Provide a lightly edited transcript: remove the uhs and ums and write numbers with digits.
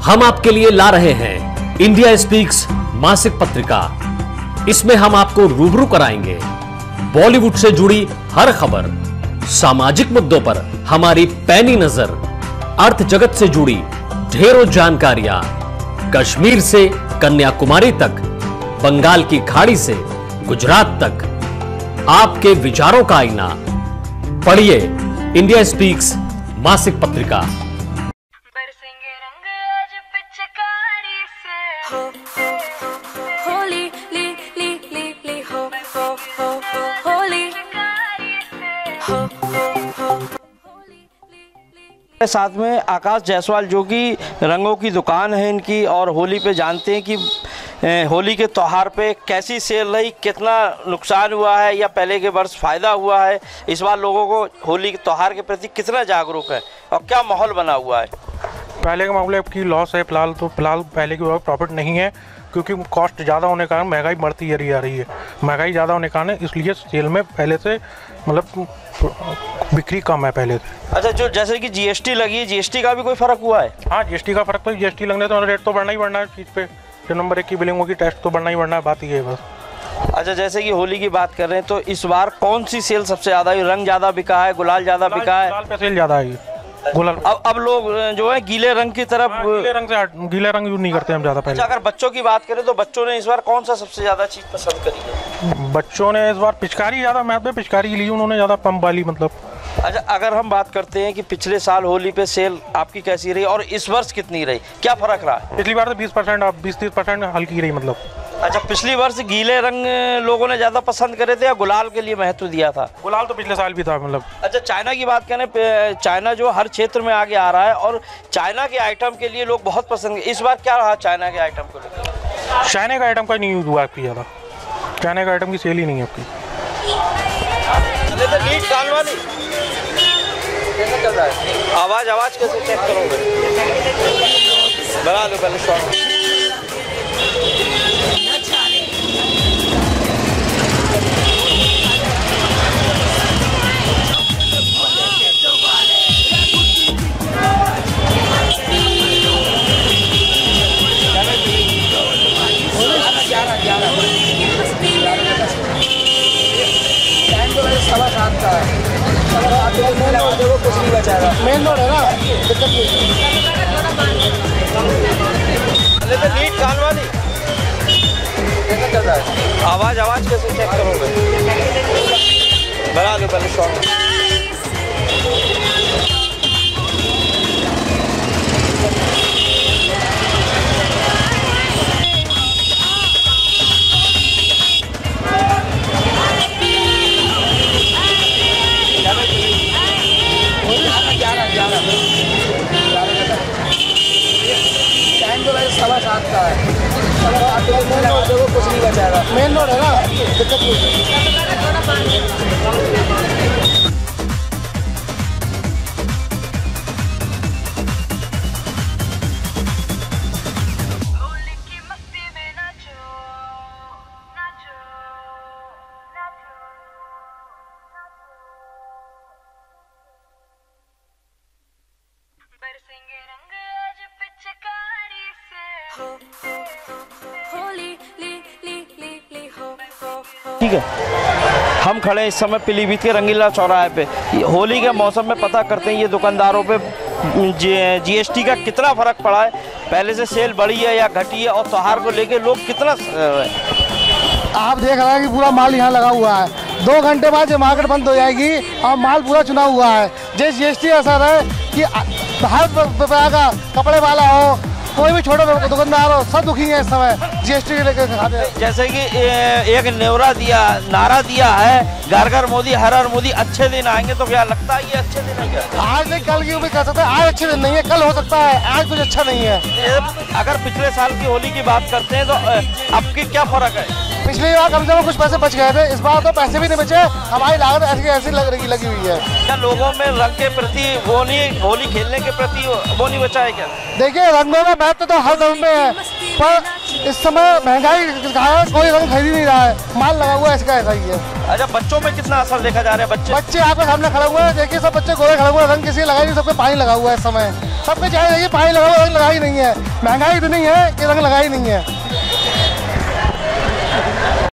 हम आपके लिए ला रहे हैं इंडिया स्पीक्स मासिक पत्रिका। इसमें हम आपको रूबरू कराएंगे बॉलीवुड से जुड़ी हर खबर, सामाजिक मुद्दों पर हमारी पैनी नजर, अर्थ जगत से जुड़ी ढेरों जानकारियां, कश्मीर से कन्याकुमारी तक, बंगाल की खाड़ी से गुजरात तक, आपके विचारों का आईना। पढ़िए इंडिया स्पीक्स मासिक पत्रिका। साथ में आकाश जायसवाल जो कि रंगों की दुकान है इनकी, और होली पे जानते हैं कि होली के त्यौहार पे कैसी सेल रही, कितना नुकसान हुआ है या पहले के वर्ष फ़ायदा हुआ है, इस बार लोगों को होली के त्यौहार के प्रति कितना जागरूक है और क्या माहौल बना हुआ है। पहले के मामले की लॉस है फिलहाल, तो फिलहाल पहले की प्रॉफिट नहीं है क्योंकि कॉस्ट ज़्यादा होने के कारण महंगाई बढ़ती जा रही है। महंगाई ज़्यादा होने के कारण इसलिए सेल में पहले से मतलब बिक्री कम है पहले से। अच्छा, जो जैसे कि जीएसटी लगी है, जीएसटी का भी कोई फ़र्क हुआ है? हाँ, जीएसटी का फ़र्क तो जीएसटी लगने तो रेट तो बढ़ना ही बढ़ना है चीज़ पे। जो नंबर 1 की बिलिंग होगी टैक्स तो बढ़ना ही बढ़ना है, बात ही है बस। अच्छा, जैसे कि होली की बात कर रहे हैं तो इस बार कौन सी सेल सबसे ज़्यादा हुई? रंग ज़्यादा बिका है, गुलाल ज़्यादा बिका है? गुलाल पे सेल ज़्यादा है। गुलाल अब लोग जो है गीले रंग की तरफ, गीले रंग यूज नहीं करते हम ज़्यादा पहले। अच्छा, अगर बच्चों की बात करें तो बच्चों ने इस बार कौन सा सबसे ज़्यादा चीज़ पसंद करी है? बच्चों ने इस बार पिचकारी ज़्यादा, मैं पे पिचकारी ली उन्होंने ज़्यादा, पंप वाली मतलब। अच्छा, अगर हम बात करते हैं कि पिछले साल होली पे सेल आपकी कैसी रही और इस वर्ष कितनी रही, क्या फ़र्क रहा है? पिछली बार तो 20%, अब 20-30% हल्की रही मतलब। अच्छा, पिछली वर्ष गीले रंग लोगों ने ज़्यादा पसंद करे थे या गुलाल के लिए महत्व दिया था? गुलाल तो पिछले साल भी था मतलब। अच्छा, चाइना की बात करें, चाइना जो हर क्षेत्र में आगे आ रहा है और चाइना के आइटम के लिए लोग बहुत पसंद, इस बार क्या रहा चाइना के आइटम को लेकर? चाइना का आइटम का नहीं यूज हुआ आपकी ज़्यादा, चाइना का आइटम की सेल ही नहीं है आपकी। आवाज़ कैसे चेक करोगे? बना लो पहले शॉट। कुछ नहीं बचाएगा, मेन रोड है ना, दिक्कत नहीं है। आवाज़ कैसे चेक करोगे? बना लो पहले शॉट। कुछ नहीं बचाएगा, मेन रोड है ना, दिक्कत नहीं है। ठीक है, हम खड़े हैं इस समय पीलीभीत के रंगीला चौराहे पे। होली के मौसम में पता करते हैं ये दुकानदारों पे जीएसटी का कितना फ़र्क पड़ा है, पहले से सेल बढ़ी है या घटी है, और त्योहार को लेके लोग कितना। आप देख रहे हैं कि पूरा माल यहाँ लगा हुआ है, 2 घंटे बाद ये मार्केट बंद हो जाएगी और माल पूरा चुना हुआ है। जो जीएसटी असर है कि बाहर का कपड़े वाला हो, कोई भी छोटा दुकानदार हो, सब दुखी है इस समय जीएसटी लेकर खाते हैं। जैसे कि एक नारा दिया है, घर घर मोदी हर हर मोदी, अच्छे दिन आएंगे, तो क्या लगता है ये अच्छे दिन है क्या? आज नहीं, कल की उम्मीद कर सकते हैं, आज अच्छे दिन नहीं है, कल हो सकता है, आज कुछ अच्छा नहीं है। अगर पिछले साल की होली की बात करते हैं तो अब की क्या फ़र्क है? पिछली बार कम से कम कुछ पैसे बच गए थे, इस बार तो पैसे भी नहीं बचे, हमारी लागत ऐसी लगी हुई है। क्या लोगों में रंग के प्रति होली खेलने के प्रति वो नहीं बचा है क्या? देखिए, रंगों में महत्व तो हर धर्म में है, पर इस समय महंगाई कारण कोई रंग खरीद नहीं रहा है, माल लगा हुआ है इसका ऐसा ही है। अच्छा, बच्चों में कितना असर देखा जा रहा है? बच्चे आपके सामने खड़े हुए हैं, देखिए सब बच्चे गोरे खड़े हुए हैं, रंग किसी लगा नहीं, सबके पानी लगा हुआ है इस समय। सबके चाहे देखिए पानी लगा हुआ, रंग लगा ही नहीं है। महंगाई इतनी है कि रंग लगा ही नहीं है।